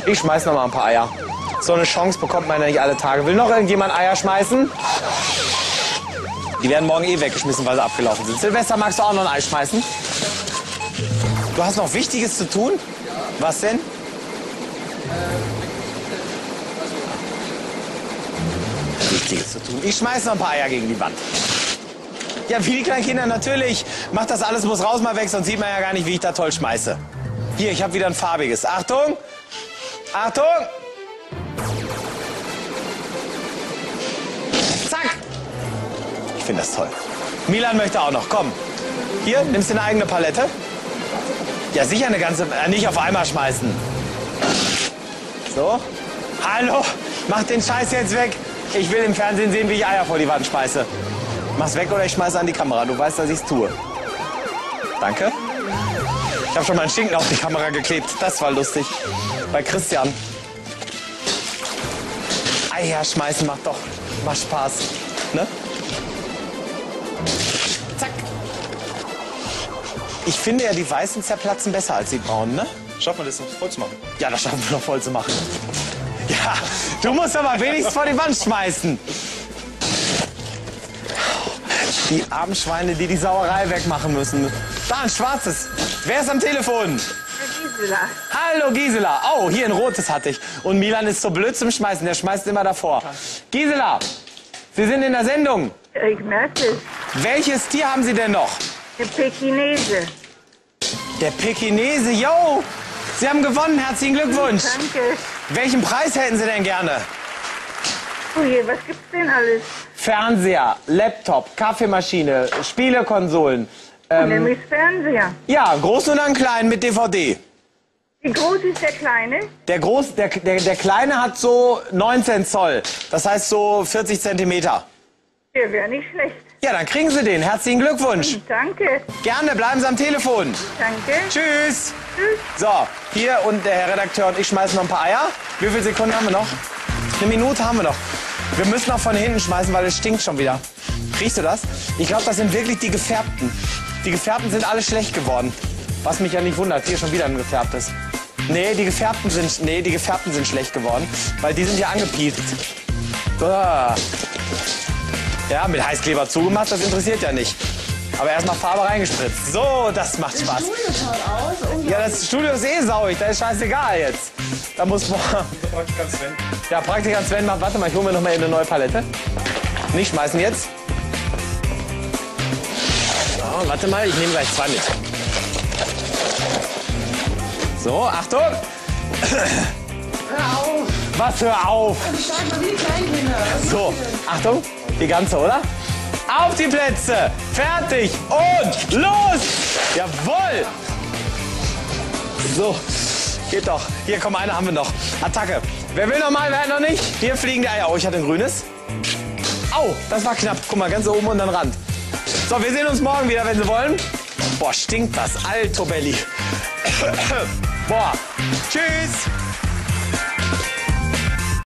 Ich schmeiß noch mal ein paar Eier. So eine Chance bekommt man ja nicht alle Tage. Will noch irgendjemand Eier schmeißen? Die werden morgen eh weggeschmissen, weil sie abgelaufen sind. Silvester, magst du auch noch ein Ei schmeißen? Du hast noch Wichtiges zu tun? Was denn? Wichtiges zu tun. Ich schmeiß noch ein paar Eier gegen die Wand. Ja, wie die kleinen Kinder, natürlich. Mach das alles, muss raus mal weg, sonst sieht man ja gar nicht, wie ich da toll schmeiße. Hier, ich habe wieder ein farbiges. Achtung! Achtung! Zack! Ich finde das toll. Milan möchte auch noch. Komm. Hier, nimmst du eine eigene Palette? Ja, sicher eine ganze... nicht auf einmal schmeißen. So. Hallo! Mach den Scheiß jetzt weg. Ich will im Fernsehen sehen, wie ich Eier vor die Wand schmeiße. Mach's weg oder ich schmeiße an die Kamera. Du weißt, dass ich's tue. Danke. Ich habe schon meinen Schinken auf die Kamera geklebt. Das war lustig. Bei Christian. Eier schmeißen macht doch. Macht Spaß. Ne? Zack. Ich finde ja, die Weißen zerplatzen besser als die Braunen, ne? Schaffen wir das noch voll zu machen? Ja, das schaffen wir noch voll zu machen. Ja, du musst aber wenigstens vor die Wand schmeißen. Die armen Schweine, die die Sauerei wegmachen müssen. Da, ein schwarzes. Wer ist am Telefon? Gisela. Hallo Gisela. Oh, hier ein rotes hatte ich. Und Milan ist so blöd zum Schmeißen, der schmeißt immer davor. Gisela, Sie sind in der Sendung. Ich merke es. Welches Tier haben Sie denn noch? Der Pekinese. Der Pekinese, yo! Sie haben gewonnen, herzlichen Glückwunsch. Danke. Welchen Preis hätten Sie denn gerne? Oh je, was gibt's denn alles? Fernseher, Laptop, Kaffeemaschine, Spielekonsolen. Nämlich Fernseher. Ja, großen und einen kleinen mit DVD. Wie groß ist der Kleine? Der Kleine hat so 19 Zoll. Das heißt so 40 Zentimeter. Der wäre nicht schlecht. Ja, dann kriegen Sie den. Herzlichen Glückwunsch. Danke. Gerne, bleiben Sie am Telefon. Danke. Tschüss. Tschüss. So, hier und der Herr Redakteur und ich schmeißen noch ein paar Eier. Wie viele Sekunden haben wir noch? Eine Minute haben wir noch. Wir müssen auch von hinten schmeißen, weil es stinkt schon wieder. Riechst du das? Ich glaube, das sind wirklich die Gefärbten. Die Gefärbten sind alle schlecht geworden. Was mich ja nicht wundert, hier schon wieder ein gefärbtes. Nee, die Gefärbten sind schlecht geworden, weil die sind ja angepiekt. Uah. Ja, mit Heißkleber zugemacht, das interessiert ja nicht. Aber erstmal Farbe reingespritzt. So, das macht Spaß. Das Studio schaut aus. Ja, das Studio ist eh sauig, da ist scheißegal jetzt. Da muss man... Praktikant Sven. Ja, Praktikant Sven macht, warte mal, ich hole mir noch mal eben eine neue Palette. Nicht schmeißen jetzt. So, warte mal, ich nehme gleich 2 mit. So, Achtung. Hör auf. Was, hör auf. Ich steig mal wie die Kleinkinder. So, Achtung, die ganze, oder? Auf die Plätze, fertig und los! Jawohl! So, geht doch. Hier, komm, eine haben wir noch. Attacke. Wer will noch mal, wer hat noch nicht? Hier fliegen die Eier. Oh, ich hatte ein grünes. Au, das war knapp. Guck mal, ganz oben und dann Rand. So, wir sehen uns morgen wieder, wenn Sie wollen. Boah, stinkt das. Alto Belli. Boah. Tschüss.